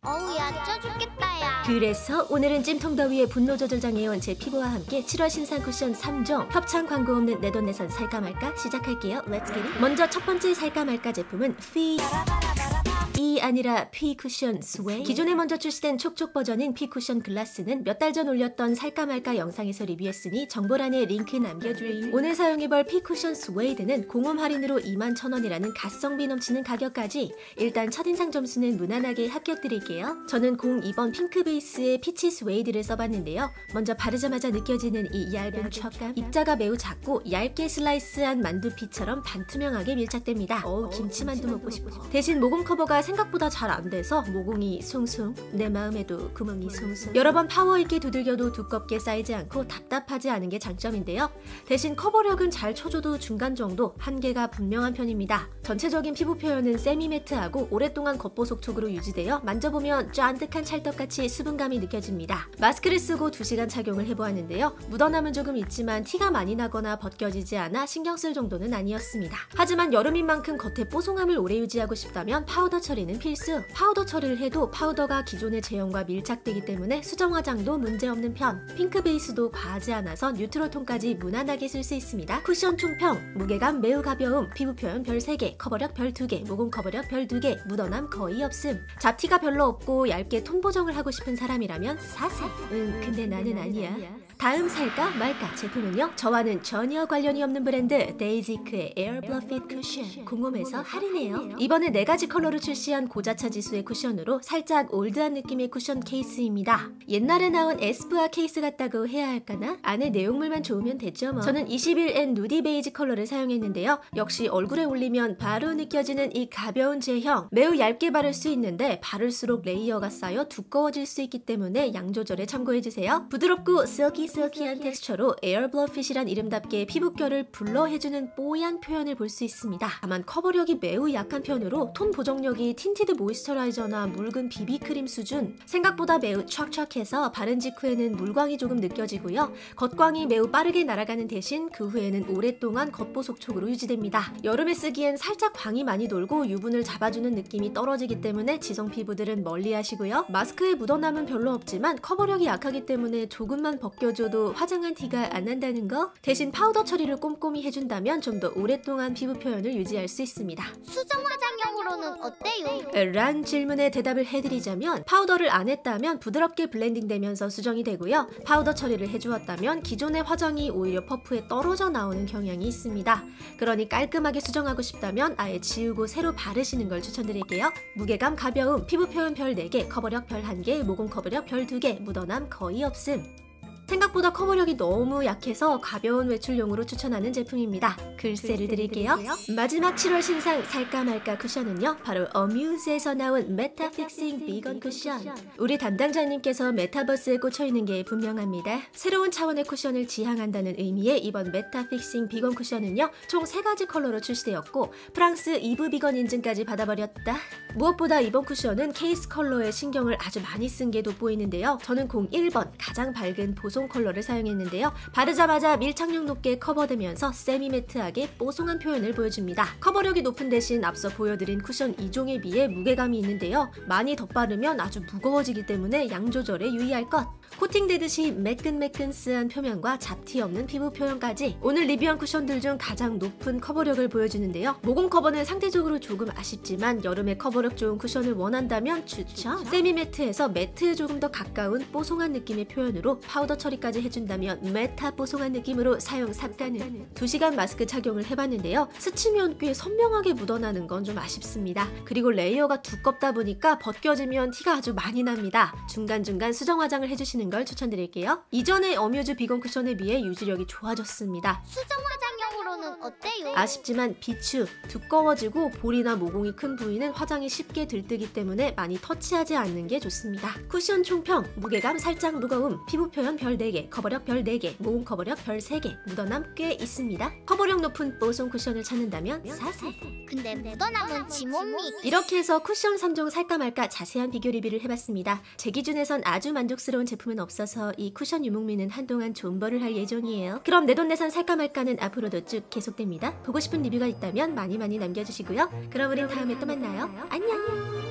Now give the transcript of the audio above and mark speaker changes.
Speaker 1: 어우 야 쪄죽겠다 야.
Speaker 2: 그래서 오늘은 찜통더위에 분노 조절 장애온 제 피부와 함께 7월 신상 쿠션 3종 협찬 광고 없는 내돈내산 살까 말까 시작할게요. Let's get it. 먼저 첫 번째 살까 말까 제품은 이 아니라 피 쿠션 스웨이. 기존에 먼저 출시된 촉촉 버전인 피 쿠션 글라스는 몇 달 전 올렸던 살까 말까 영상에서 리뷰했으니 정보란에 링크 남겨드림. 오늘 사용해볼 피 쿠션 스웨이드는 공홈 할인으로 21,000원이라는 가성비 넘치는 가격까지 일단 첫인상 점수는 무난하게 합격드릴게요. 저는 02번 핑크 베이스의 피치 스웨이드를 써봤는데요. 먼저 바르자마자 느껴지는 이 얇은 촉감. 입자가 매우 작고 얇게 슬라이스한 만두피처럼 반투명하게 밀착됩니다. 김치만두 먹고 싶어. 대신 모공 커버가 생각보다 잘 안돼서 모공이 숭숭, 내 마음에도 구멍이 숭숭. 여러 번 파워있게 두들겨도 두껍게 쌓이지 않고 답답하지 않은 게 장점인데요. 대신 커버력은 잘 쳐줘도 중간 정도, 한계가 분명한 편입니다. 전체적인 피부 표현은 세미 매트하고 오랫동안 겉보속촉으로 유지되어 만져보면 쫀득한 찰떡같이 수분감이 느껴집니다. 마스크를 쓰고 2시간 착용을 해보았는데요. 묻어남은 조금 있지만 티가 많이 나거나 벗겨지지 않아 신경 쓸 정도는 아니었습니다. 하지만 여름인 만큼 겉에 뽀송함을 오래 유지하고 싶다면 파우더 처리는 필수. 파우더 처리를 해도 파우더가 기존의 제형과 밀착되기 때문에 수정 화장도 문제없는 편. 핑크 베이스도 과하지 않아서 뉴트럴 톤까지 무난하게 쓸 수 있습니다. 쿠션 총평. 무게감 매우 가벼움, 피부 표현 별 3개, 커버력 별 2개, 모공 커버력 별 2개, 묻어남 거의 없음. 잡티가 별로 없고 얇게 톤 보정을 하고 싶은 사람이라면 사세. 근데 나는 아니야. 다음 살까 말까 제품은요. 저와는 전혀 관련이 없는 브랜드 데이지크의 에어 블러핏 쿠션. 공홈에서 할인해요. 이번에 4가지 컬러로 출시한 고자차 지수의 쿠션으로 살짝 올드한 느낌의 쿠션 케이스입니다. 옛날에 나온 에스쁘아 케이스 같다고 해야 할까나? 안에 내용물만 좋으면 됐죠 뭐. 저는 21N 누디 베이지 컬러를 사용했는데요. 역시 얼굴에 올리면 바로 느껴지는 이 가벼운 제형. 매우 얇게 바를 수 있는데 바를수록 레이어가 쌓여 두꺼워질 수 있기 때문에 양 조절에 참고해주세요. 부드럽고 실키한 텍스처로 에어 블러핏이란 이름답게 피부결을 블러해주는 뽀얀 표현을 볼 수 있습니다. 다만 커버력이 매우 약한 편으로 톤 보정력이 틴티드 모이스처라이저나 묽은 비비크림 수준. 생각보다 매우 척척해서 바른 직후에는 물광이 조금 느껴지고요. 겉광이 매우 빠르게 날아가는 대신 그 후에는 오랫동안 겉보속촉으로 유지됩니다. 여름에 쓰기엔 살짝 광이 많이 돌고 유분을 잡아주는 느낌이 떨어지기 때문에 지성 피부들은 멀리 하시고요. 마스크에 묻어남은 별로 없지만 커버력이 약하기 때문에 조금만 벗겨줘도 화장한 티가 안 난다는 거. 대신 파우더 처리를 꼼꼼히 해준다면 좀 더 오랫동안 피부 표현을 유지할 수 있습니다.
Speaker 1: 수정 화장용으로는 어때요?
Speaker 2: 란 질문에 대답을 해드리자면 파우더를 안 했다면 부드럽게 블렌딩 되면서 수정이 되고요. 파우더 처리를 해주었다면 기존의 화장이 오히려 퍼프에 떨어져 나오는 경향이 있습니다. 그러니 깔끔하게 수정하고 싶다면 아예 지우고 새로 바르시는 걸 추천드릴게요. 무게감 가벼움, 피부 표현 별 4개, 커버력 별 1개, 모공 커버력 별 2개, 묻어남 거의 없음. 생각보다 커버력이 너무 약해서 가벼운 외출용으로 추천하는 제품입니다. 글쎄를 드릴게요. 마지막 7월 신상 살까 말까 쿠션은요. 바로 어뮤즈에서 나온 메타픽싱 비건 쿠션. 우리 담당자님께서 메타버스에 꽂혀있는 게 분명합니다. 새로운 차원의 쿠션을 지향한다는 의미의 이번 메타픽싱 비건 쿠션은요. 총 3가지 컬러로 출시되었고 프랑스 이브 비건 인증까지 받아버렸다. 무엇보다 이번 쿠션은 케이스 컬러에 신경을 아주 많이 쓴 게 돋보이는데요. 저는 01번 가장 밝은 보송 컬러를 사용했는데요. 바르자마자 밀착력 높게 커버되면서 세미 매트하게 뽀송한 표현을 보여줍니다. 커버력이 높은 대신 앞서 보여드린 쿠션 2종에 비해 무게감이 있는데요. 많이 덧바르면 아주 무거워지기 때문에 양 조절에 유의할 것. 코팅되듯이 매끈매끈스한 표면과 잡티 없는 피부 표현까지 오늘 리뷰한 쿠션들 중 가장 높은 커버력을 보여주는데요. 모공 커버는 상대적으로 조금 아쉽지만 여름에 커버력 좋은 쿠션을 원한다면 추천! 세미 매트에서 매트에 조금 더 가까운 뽀송한 느낌의 표현으로 파우더 처리까지 해준다면 메타 뽀송한 느낌으로 사용 삽가능. 2시간 마스크 착용을 해봤는데요. 스치면 꽤 선명하게 묻어나는 건 좀 아쉽습니다. 그리고 레이어가 두껍다 보니까 벗겨지면 티가 아주 많이 납니다. 중간중간 수정 화장을 해주시는 걸 추천드릴게요. 이전의 어뮤즈 비건 쿠션에 비해 유지력이 좋아졌습니다.
Speaker 1: 수정 화장용으로는 어때요?
Speaker 2: 아쉽지만 비추, 두꺼워지고 볼이나 모공이 큰 부위는 화장이 쉽게 들뜨기 때문에 많이 터치하지 않는 게 좋습니다. 쿠션 총평, 무게감 살짝 무거움, 피부 표현 별 4개, 커버력 별 4개, 모공 커버력 별 3개, 묻어남 꽤 있습니다. 커버력 높은 뽀송 쿠션을 찾는다면 사세.
Speaker 1: 근데 묻어남은 지몸미.
Speaker 2: 이렇게 해서 쿠션 3종 살까 말까 자세한 비교 리뷰를 해봤습니다. 제 기준에선 아주 만족스러운 제품은 없어서 이 쿠션 유목민은 한동안 존버를 할 예정이에요. 그럼 내돈내산 살까 말까는 앞으로도 쭉 계속됩니다. 보고 싶은 리뷰가 있다면 많이 남겨주시고요. 그럼 우린 다음에 또 만나요. 안녕!